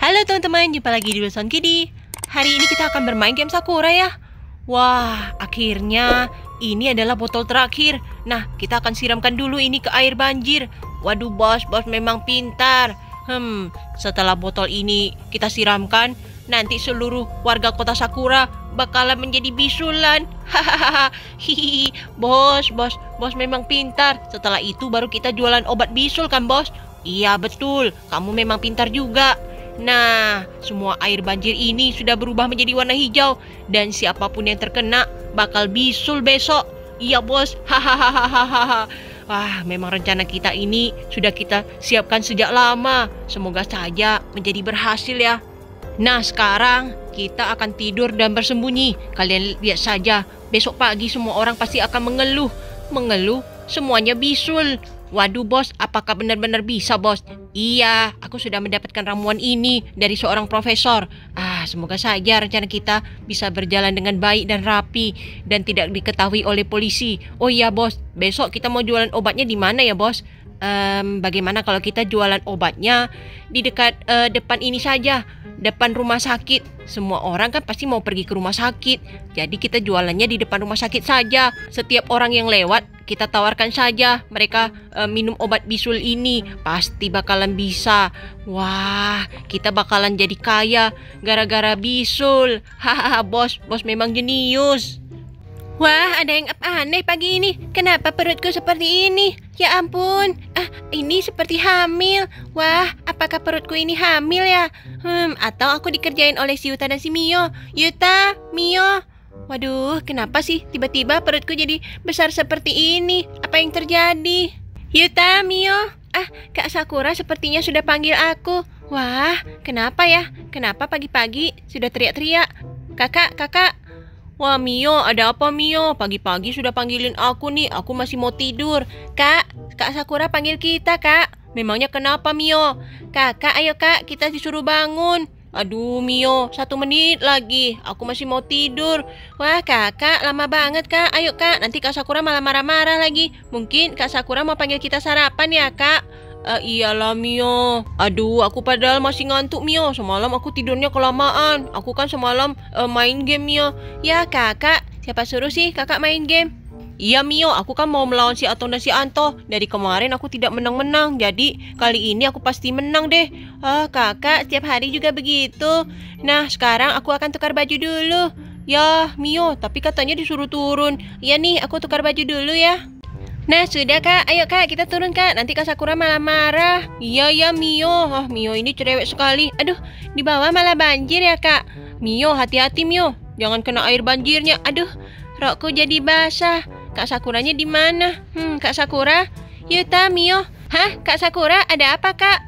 Halo teman-teman, jumpa lagi di Wilson Kiddy. Hari ini kita akan bermain game Sakura ya. Wah, akhirnya ini adalah botol terakhir. Nah, kita akan siramkan dulu ini ke air banjir. Waduh bos memang pintar. Setelah botol ini kita siramkan, nanti seluruh warga kota Sakura bakalan menjadi bisulan. Hahaha. Hihi, bos memang pintar. Setelah itu baru kita jualan obat bisul kan bos? Iya betul, kamu memang pintar juga. Nah, semua air banjir ini sudah berubah menjadi warna hijau dan siapapun yang terkena bakal bisul besok. Iya bos, hahaha. Wah, memang rencana kita ini sudah kita siapkan sejak lama. Semoga saja menjadi berhasil ya. Nah, sekarang kita akan tidur dan bersembunyi. Kalian lihat saja, besok pagi semua orang pasti akan mengeluh. Semuanya bisul. Waduh bos, apakah benar-benar bisa bos? Iya, aku sudah mendapatkan ramuan ini dari seorang profesor. Semoga saja rencana kita bisa berjalan dengan baik dan rapi dan tidak diketahui oleh polisi. Oh iya bos, besok kita mau jualan obatnya di mana ya bos? Bagaimana kalau kita jualan obatnya di dekat depan ini saja, depan rumah sakit. Semua orang kan pasti mau pergi ke rumah sakit. Jadi kita jualannya di depan rumah sakit saja. Setiap orang yang lewat kita tawarkan saja mereka minum obat bisul ini. Pasti bakalan bisa. Wah, kita bakalan jadi kaya gara-gara bisul. Hahaha, bos memang jenius. Wah, ada yang aneh pagi ini. Kenapa perutku seperti ini? Ya ampun, ini seperti hamil. Wah, apakah perutku ini hamil ya? Atau aku dikerjain oleh si Yuta dan si Mio. Yuta, Mio. Waduh, kenapa sih tiba-tiba perutku jadi besar seperti ini? Apa yang terjadi? Yuta, Mio. Kak Sakura sepertinya sudah panggil aku. Wah, kenapa ya? Kenapa pagi-pagi sudah teriak-teriak? Kakak. Wah Mio, ada apa Mio? Pagi-pagi sudah panggilin aku nih, aku masih mau tidur. Kak Sakura panggil kita kak. Memangnya kenapa Mio? Kakak, ayo kak, kita disuruh bangun. Aduh Mio, 1 menit lagi, aku masih mau tidur. Wah kakak, lama banget kak. Ayo kak, nanti Kak Sakura malah marah-marah lagi. Mungkin Kak Sakura mau panggil kita sarapan ya kak? Iyalah Mio. Aduh, aku padahal masih ngantuk Mio. Semalam aku tidurnya kelamaan. Aku kan semalam main game Mio. Ya kakak, siapa suruh sih kakak main game? Iya Mio, aku kan mau melawan si Aton dan si Anto. Dari kemarin aku tidak menang-menang. Jadi kali ini aku pasti menang deh. Kakak, setiap hari juga begitu. Nah, sekarang aku akan tukar baju dulu. Ya Mio, tapi katanya disuruh turun. Iya nih, aku tukar baju dulu ya. Nah sudah kak, ayo kak kita turun kak, nanti Kak Sakura malah marah. Iya Mio, Mio ini cerewet sekali. Aduh, di bawah malah banjir ya kak. Mio hati-hati Mio, jangan kena air banjirnya. Aduh, rokku jadi basah. Kak Sakuranya di mana? Kak Sakura, Yuta, Mio. Hah, Kak Sakura ada apa kak?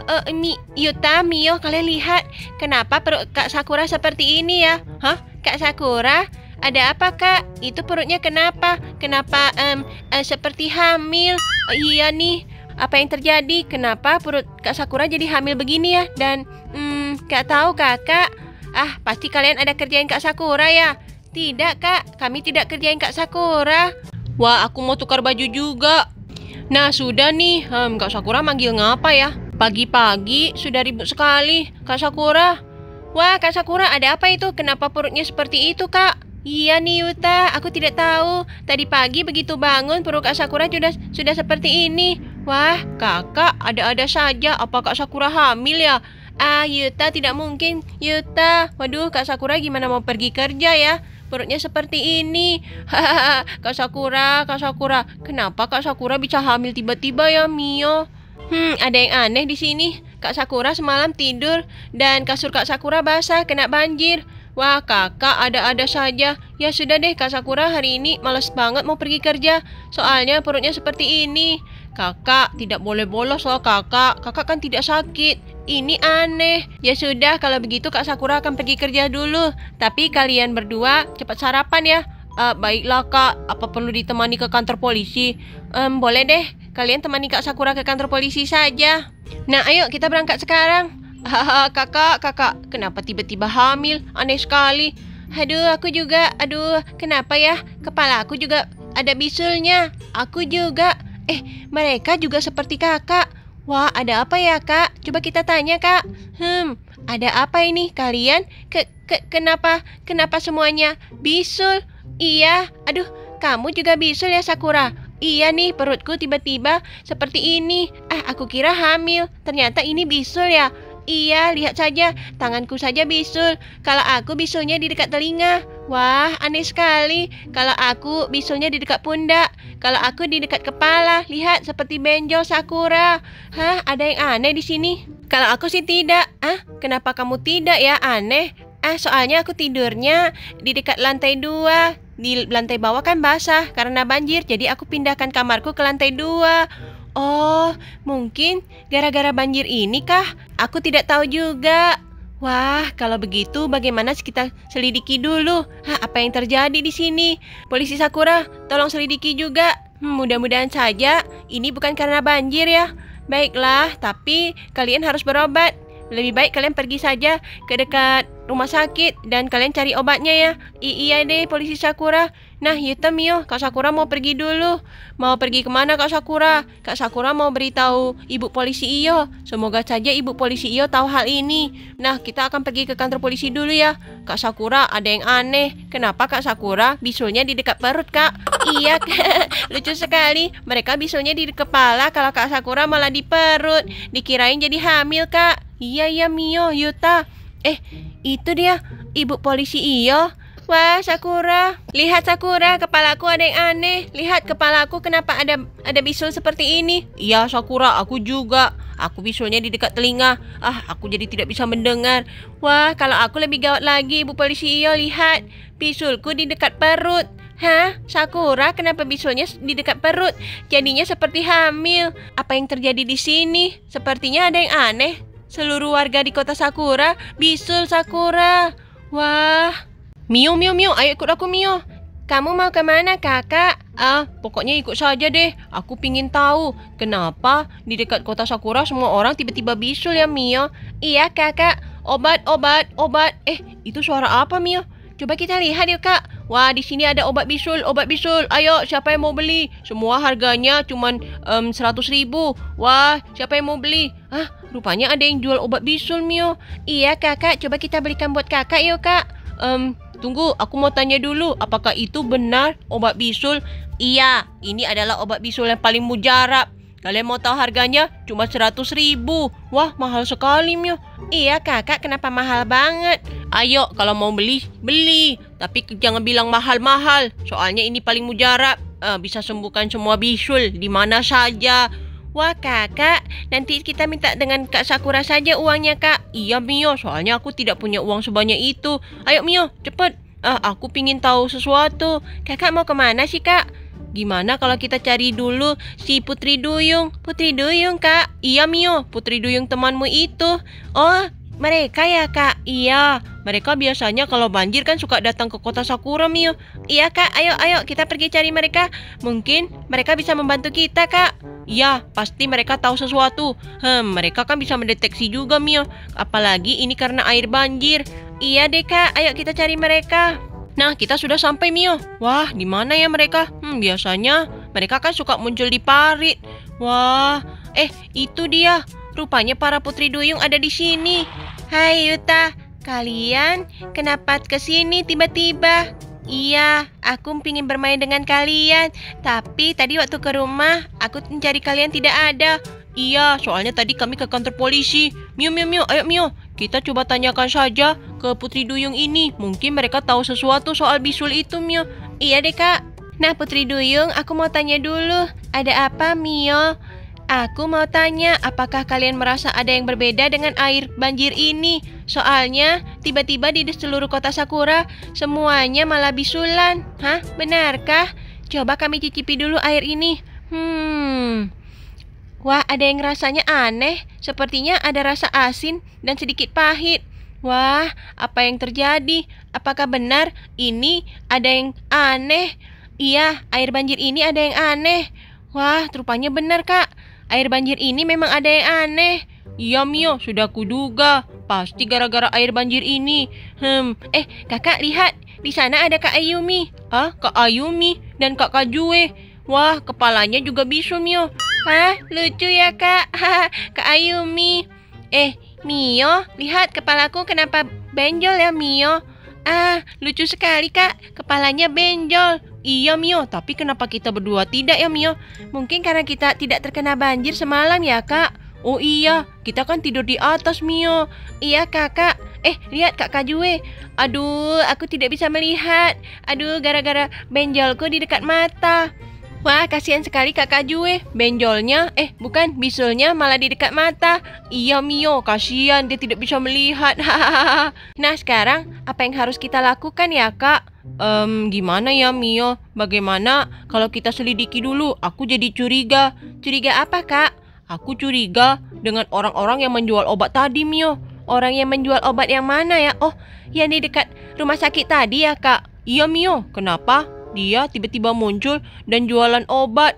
Yuta, Mio, kalian lihat kenapa perut Kak Sakura seperti ini ya? Hah, Kak Sakura? Ada apa kak? Itu perutnya kenapa? Kenapa seperti hamil? Iya nih, apa yang terjadi? Kenapa perut Kak Sakura jadi hamil begini ya? Dan gak tahu kakak. Pasti kalian ada kerjain Kak Sakura ya? Tidak kak, kami tidak kerjain Kak Sakura. Wah, aku mau tukar baju juga. Nah sudah nih, Kak Sakura manggil ngapa ya? Pagi-pagi sudah ribut sekali Kak Sakura. Wah Kak Sakura, ada apa itu? Kenapa perutnya seperti itu kak? Iya nih Yuta, aku tidak tahu. Tadi pagi begitu bangun perut Kak Sakura sudah seperti ini. Wah, kakak ada-ada saja. Apa Kak Sakura hamil ya? Yuta tidak mungkin. Yuta, waduh Kak Sakura gimana mau pergi kerja ya? Perutnya seperti ini. Hahaha, Kak Sakura. Kenapa Kak Sakura bisa hamil tiba-tiba ya Mio? Ada yang aneh di sini. Kak Sakura semalam tidur dan kasur Kak Sakura basah kena banjir. Wah kakak ada-ada saja. Ya sudah deh Kak Sakura hari ini males banget mau pergi kerja. Soalnya perutnya seperti ini. Kakak tidak boleh bolos loh kakak. Kakak kan tidak sakit. Ini aneh. Ya sudah kalau begitu Kak Sakura akan pergi kerja dulu. Tapi kalian berdua cepat sarapan ya. Baiklah kak. Apa perlu ditemani ke kantor polisi? Boleh deh. Kalian temani Kak Sakura ke kantor polisi saja. Nah ayo kita berangkat sekarang. Kakak, kenapa tiba-tiba hamil? Aneh sekali. Aduh, aku juga. Aduh, kenapa ya? Kepala aku juga ada bisulnya. Aku juga. Mereka juga seperti kakak. Wah, ada apa ya, Kak? Coba kita tanya, Kak. ada apa ini kalian? Kenapa semuanya bisul? Iya, aduh, kamu juga bisul ya Sakura? Iya nih, perutku tiba-tiba seperti ini. Aku kira hamil, ternyata ini bisul ya. Iya, lihat saja, tanganku saja bisul. Kalau aku bisulnya di dekat telinga. Wah, aneh sekali. Kalau aku bisulnya di dekat pundak. Kalau aku di dekat kepala. Lihat, seperti benjol Sakura. Hah, ada yang aneh di sini? Kalau aku sih tidak. Kenapa kamu tidak ya? Aneh. Soalnya aku tidurnya di dekat lantai 2. Di lantai bawah kan basah karena banjir. Jadi aku pindahkan kamarku ke lantai 2. Oh, mungkin gara-gara banjir ini kah? Aku tidak tahu juga. Wah, kalau begitu bagaimana kita selidiki dulu? Apa yang terjadi di sini? Polisi Sakura, tolong selidiki juga. Mudah-mudahan saja ini bukan karena banjir ya. Baiklah, tapi kalian harus berobat. Lebih baik kalian pergi saja ke dekat rumah sakit dan kalian cari obatnya ya. Iya deh, polisi Sakura. Nah, Yuta, Mio, Kak Sakura mau pergi dulu. Mau pergi kemana Kak Sakura? Kak Sakura mau beritahu Ibu Polisi Iyo. Semoga saja Ibu Polisi Iyo tahu hal ini. Nah, kita akan pergi ke kantor polisi dulu ya. Kak Sakura, ada yang aneh. Kenapa Kak Sakura bisulnya di dekat perut, Kak? Iya, Kak. Lucu sekali. Mereka bisulnya di kepala, kalau Kak Sakura malah di perut. Dikirain jadi hamil, Kak. Iya, Mio, Yuta. Itu dia, Ibu Polisi Iyo. Wah, Sakura. Lihat Sakura, kepalaku ada yang aneh. Lihat kepalaku kenapa ada bisul seperti ini. Iya, Sakura, aku juga. Aku bisulnya di dekat telinga. Aku jadi tidak bisa mendengar. Wah, kalau aku lebih gawat lagi, Ibu Polisi Iyo. Lihat, bisulku di dekat perut. Hah? Sakura, kenapa bisulnya di dekat perut? Jadinya seperti hamil. Apa yang terjadi di sini? Sepertinya ada yang aneh. Seluruh warga di kota Sakura bisul Sakura. Wah. Mio, ayo ikut aku Mio. Kamu mau kemana kakak? Pokoknya ikut saja deh. Aku pingin tahu kenapa di dekat kota Sakura semua orang tiba-tiba bisul ya Mio. Iya kakak, obat. Itu suara apa Mio? Coba kita lihat yuk kak. Wah, di sini ada obat bisul. Ayo, siapa yang mau beli? Semua harganya cuma 100.000. Wah, siapa yang mau beli? Rupanya ada yang jual obat bisul Mio. Iya kakak, coba kita belikan buat kakak yuk kak. Tunggu, aku mau tanya dulu, apakah itu benar obat bisul? Iya, ini adalah obat bisul yang paling mujarab. Kalian mau tahu harganya? Cuma 100.000. Wah, mahal sekali, Mio. Iya, kakak, kenapa mahal banget? Ayo, kalau mau beli, beli. Tapi jangan bilang mahal-mahal. Soalnya ini paling mujarab. Bisa sembuhkan semua bisul di mana saja. Wah, kakak, nanti kita minta dengan Kak Sakura saja uangnya, Kak. Iya, Mio, soalnya aku tidak punya uang sebanyak itu. Ayo, Mio, cepet. Aku pingin tahu sesuatu. Kakak mau kemana sih, Kak? Gimana kalau kita cari dulu si Putri Duyung? Putri Duyung, Kak? Iya, Mio, Putri Duyung temanmu itu. Oh, mereka ya, Kak? Iya, mereka biasanya kalau banjir kan suka datang ke kota Sakura, Mio. Iya, Kak, ayo, kita pergi cari mereka. Mungkin mereka bisa membantu kita, Kak. Iya, pasti mereka tahu sesuatu. Mereka kan bisa mendeteksi juga, Mio. Apalagi ini karena air banjir. Iya deh, Kak, ayo kita cari mereka. Nah, kita sudah sampai, Mio. Wah, di mana ya mereka? Biasanya mereka kan suka muncul di parit. Wah, itu dia. Rupanya para Putri Duyung ada di sini. Hai Yuta, kalian kenapa ke sini tiba-tiba? Iya, aku pingin bermain dengan kalian. Tapi tadi waktu ke rumah, aku mencari kalian tidak ada. Iya, soalnya tadi kami ke kantor polisi. Mio, ayo Mio. Kita coba tanyakan saja ke Putri Duyung ini. Mungkin mereka tahu sesuatu soal bisul itu, Mio. Iya deh, Kak. Nah, Putri Duyung, aku mau tanya dulu. Ada apa, Mio? Aku mau tanya, apakah kalian merasa ada yang berbeda dengan air banjir ini? Soalnya, tiba-tiba di seluruh kota Sakura, semuanya malah bisulan. Hah? Benarkah? Coba kami cicipi dulu air ini. Wah, ada yang rasanya aneh. Sepertinya ada rasa asin dan sedikit pahit. Wah, apa yang terjadi? Apakah benar ini ada yang aneh? Iya, air banjir ini ada yang aneh. Wah, rupanya benar, Kak. Air banjir ini memang ada yang aneh. Iya, Mio, sudah kuduga. Pasti gara-gara air banjir ini. Kakak lihat. Di sana ada Kak Ayumi. Kak Ayumi dan Kak Kajue. Wah, kepalanya juga bisul, Mio. Lucu ya, Kak. Kak Ayumi. Mio, lihat kepalaku kenapa benjol ya, Mio? Ah, lucu sekali, Kak. Kepalanya benjol. Iya, Mio. Tapi kenapa kita berdua tidak ya, Mio? Mungkin karena kita tidak terkena banjir semalam ya, Kak. Oh iya, kita kan tidur di atas, Mio. Iya, Kakak. Lihat Kak Kajue. Aduh, aku tidak bisa melihat. Aduh, gara-gara benjolku di dekat mata. Wah, kasihan sekali Kak Kajue. Benjolnya, bukan, bisulnya malah di dekat mata. Iya, Mio, kasihan dia tidak bisa melihat. Nah, sekarang apa yang harus kita lakukan ya, Kak? Gimana ya, Mio? Bagaimana kalau kita selidiki dulu? Aku jadi curiga. Curiga apa, Kak? Aku curiga dengan orang-orang yang menjual obat tadi, Mio. Orang yang menjual obat yang mana ya? Oh, yang di dekat rumah sakit tadi ya, Kak? Iya, Mio. Kenapa? Dia tiba-tiba muncul dan jualan obat.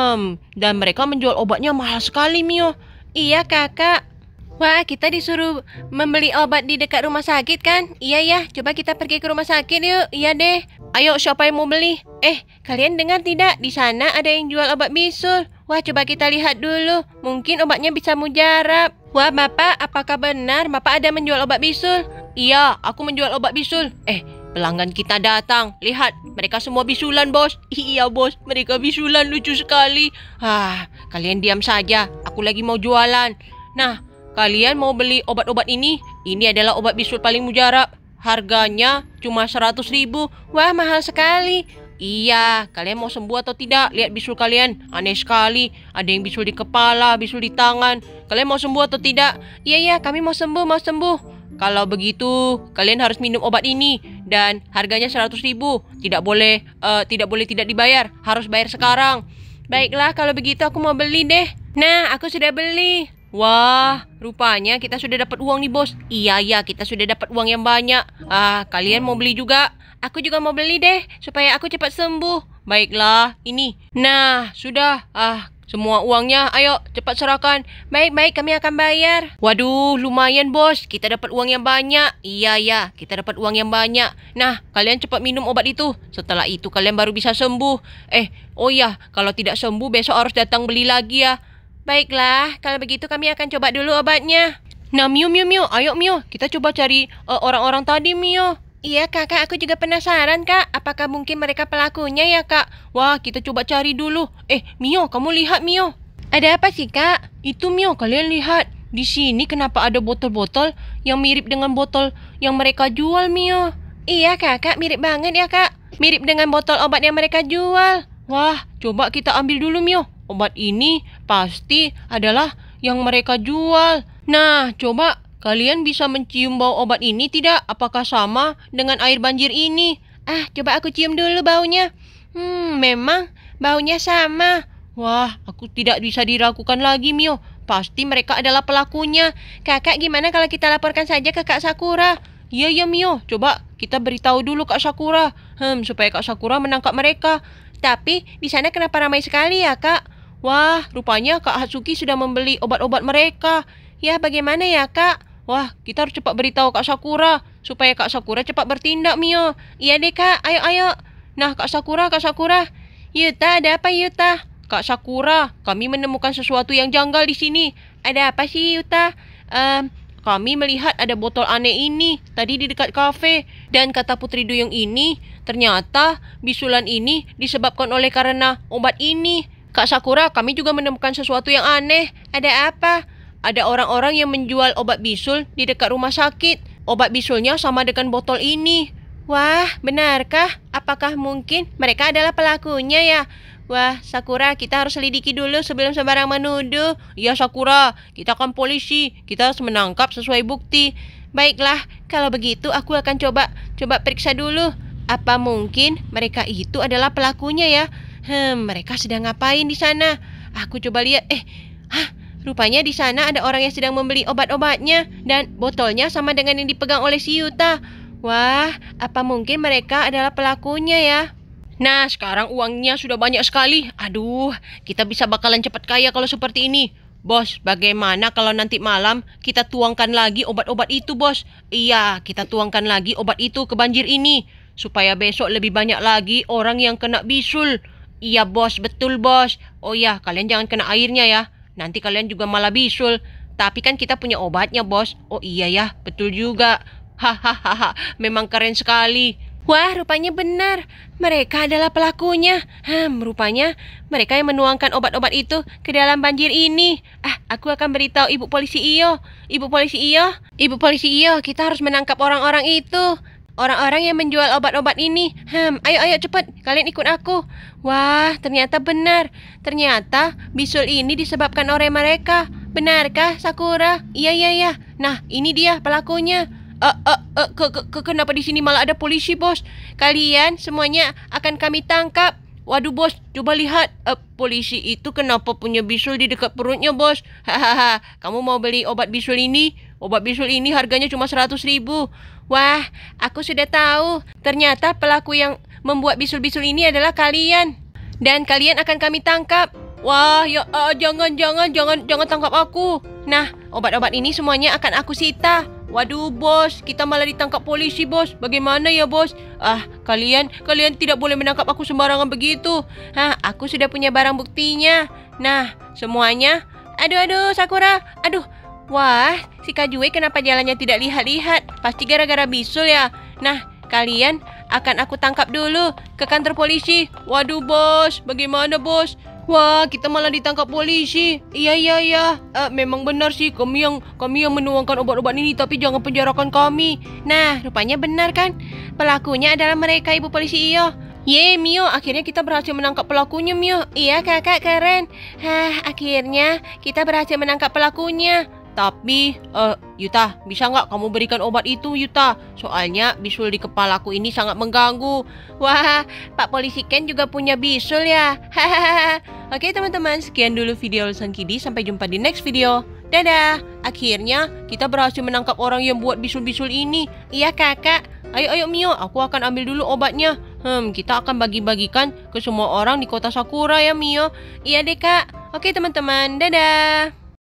Dan mereka menjual obatnya mahal sekali, Mio. Iya, Kakak. Wah, kita disuruh membeli obat di dekat rumah sakit kan? Iya ya, coba kita pergi ke rumah sakit yuk. Iya deh. Ayo, siapa yang mau beli? Kalian dengar tidak? Di sana ada yang jual obat bisul. Wah, coba kita lihat dulu. Mungkin obatnya bisa mujarab. Wah, Bapak, apakah benar Bapak ada menjual obat bisul? Iya, aku menjual obat bisul. Pelanggan kita datang. Lihat, mereka semua bisulan, bos. Iya, bos. Mereka bisulan, lucu sekali. Kalian diam saja. Aku lagi mau jualan. Nah, kalian mau beli obat-obat ini? Ini adalah obat bisul paling mujarab. Harganya cuma 100.000. Wah, mahal sekali. Iya, kalian mau sembuh atau tidak? Lihat bisul kalian. Aneh sekali. Ada yang bisul di kepala, bisul di tangan. Kalian mau sembuh atau tidak? Iya, kami mau sembuh, mau sembuh. Kalau begitu, kalian harus minum obat ini dan harganya 100.000. Tidak boleh tidak dibayar. Harus bayar sekarang. Baiklah, kalau begitu aku mau beli deh. Nah, aku sudah beli. Wah, rupanya kita sudah dapat uang nih, bos. Iya, kita sudah dapat uang yang banyak. Kalian mau beli juga? Aku juga mau beli deh, supaya aku cepat sembuh. Baiklah, ini. Nah, sudah. Semua uangnya, ayo cepat serahkan. Baik, kami akan bayar. Waduh, lumayan bos, kita dapat uang yang banyak. Iya, kita dapat uang yang banyak. Nah, kalian cepat minum obat itu. Setelah itu kalian baru bisa sembuh. Oh iya, kalau tidak sembuh besok harus datang beli lagi ya. Baiklah, kalau begitu kami akan coba dulu obatnya. Nah, Mio, ayo Mio, kita coba cari orang-orang tadi, Mio. Iya, Kakak, aku juga penasaran, Kak. Apakah mungkin mereka pelakunya ya, Kak? Wah, kita coba cari dulu. Mio, kamu lihat, Mio. Ada apa sih, Kak? Itu, Mio, kalian lihat. Di sini kenapa ada botol-botol yang mirip dengan botol yang mereka jual, Mio? Iya, Kakak, mirip banget ya, Kak. Mirip dengan botol obat yang mereka jual. Wah, coba kita ambil dulu, Mio. Obat ini pasti adalah yang mereka jual. Nah, coba kalian bisa mencium bau obat ini tidak? Apakah sama dengan air banjir ini? Coba aku cium dulu baunya. Memang baunya sama. Wah, aku tidak bisa diragukan lagi, Mio. Pasti mereka adalah pelakunya. Kakak, gimana kalau kita laporkan saja ke Kak Sakura? Iya, Mio. Coba kita beritahu dulu Kak Sakura. Supaya Kak Sakura menangkap mereka. Tapi di sana kenapa ramai sekali ya, Kak? Wah, rupanya Kak Hatsuki sudah membeli obat-obat mereka. Ya, bagaimana ya, Kak? Wah, kita harus cepat beritahu Kak Sakura supaya Kak Sakura cepat bertindak, Mio. Iya deh, Kak. Ayo. Nah, Kak Sakura. Yuta, ada apa, Yuta? Kak Sakura, kami menemukan sesuatu yang janggal di sini. Ada apa sih, Yuta? Kami melihat ada botol aneh ini tadi di dekat kafe. Dan kata Putri Duyung ini, ternyata bisulan ini disebabkan oleh karena obat ini. Kak Sakura, kami juga menemukan sesuatu yang aneh. Ada apa? Ada orang-orang yang menjual obat bisul di dekat rumah sakit. Obat bisulnya sama dengan botol ini. Wah, benarkah? Apakah mungkin mereka adalah pelakunya ya? Wah, Sakura, kita harus selidiki dulu sebelum sembarang menuduh. Iya, Sakura, kita kan polisi. Kita harus menangkap sesuai bukti. Baiklah, kalau begitu aku akan coba periksa dulu. Apa mungkin mereka itu adalah pelakunya ya? Mereka sedang ngapain di sana? Aku coba lihat. Rupanya di sana ada orang yang sedang membeli obat-obatnya dan botolnya sama dengan yang dipegang oleh si Yuta. Wah, apa mungkin mereka adalah pelakunya ya? Nah, sekarang uangnya sudah banyak sekali. Aduh, kita bisa bakalan cepat kaya kalau seperti ini. Bos, bagaimana kalau nanti malam kita tuangkan lagi obat-obat itu, bos? Iya, kita tuangkan lagi obat itu ke banjir ini. Supaya besok lebih banyak lagi orang yang kena bisul. Iya, bos, betul, bos. Oh ya, kalian jangan kena airnya ya. Nanti kalian juga malah bisul. Tapi kan kita punya obatnya, bos. Oh iya ya, betul juga. Hahaha, memang keren sekali. Wah, rupanya benar. Mereka adalah pelakunya. Rupanya mereka yang menuangkan obat-obat itu ke dalam banjir ini. Aku akan beritahu Ibu Polisi Iyo. Ibu Polisi Iyo, Ibu Polisi Iyo, kita harus menangkap orang-orang itu. Orang-orang yang menjual obat-obat ini. Ayo cepat, kalian ikut aku. Wah, ternyata benar. Ternyata bisul ini disebabkan oleh mereka. Benarkah, Sakura? Iya. Nah, ini dia pelakunya. Kenapa di sini malah ada polisi, bos? Kalian semuanya akan kami tangkap. Waduh, bos, coba lihat. Polisi itu kenapa punya bisul di dekat perutnya, bos? Hahaha, kamu mau beli obat bisul ini? Obat bisul ini harganya cuma 100.000. Wah, aku sudah tahu. Ternyata pelaku yang membuat bisul-bisul ini adalah kalian. Dan kalian akan kami tangkap. Wah, ya jangan tangkap aku. Nah, obat-obat ini semuanya akan aku sita. Waduh, bos, kita malah ditangkap polisi, bos. Bagaimana ya, bos? Kalian tidak boleh menangkap aku sembarangan begitu. Aku sudah punya barang buktinya. Nah, semuanya. Aduh, Sakura. Aduh. Wah, si Kajue kenapa jalannya tidak lihat-lihat? Pasti gara-gara bisul ya. Nah, kalian akan aku tangkap dulu ke kantor polisi. Waduh, bos. Bagaimana, bos? Wah, kita malah ditangkap polisi. Iya. Memang benar sih, kami yang menuangkan obat-obat ini, tapi jangan penjarakan kami. Nah, rupanya benar kan? Pelakunya adalah mereka, Ibu Polisi Iyo. Ye, Mio, akhirnya kita berhasil menangkap pelakunya, Mio. Iya, kakak, keren. Akhirnya kita berhasil menangkap pelakunya. Tapi, Yuta, bisa nggak kamu berikan obat itu, Yuta? Soalnya bisul di kepalaku ini sangat mengganggu. Wah, Pak Polisi Ken juga punya bisul ya. Hahaha. Oke teman-teman, sekian dulu video Lulusan Kidi. Sampai jumpa di next video. Dadah. Akhirnya kita berhasil menangkap orang yang buat bisul-bisul ini. Iya kakak. Ayo Mio, aku akan ambil dulu obatnya. Kita akan bagi-bagikan ke semua orang di kota Sakura ya Mio. Iya deh kak. Oke teman-teman, dadah.